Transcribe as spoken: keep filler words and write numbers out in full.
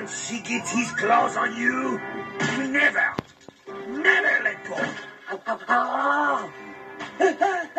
Once he gets his claws on you, you never, never let go.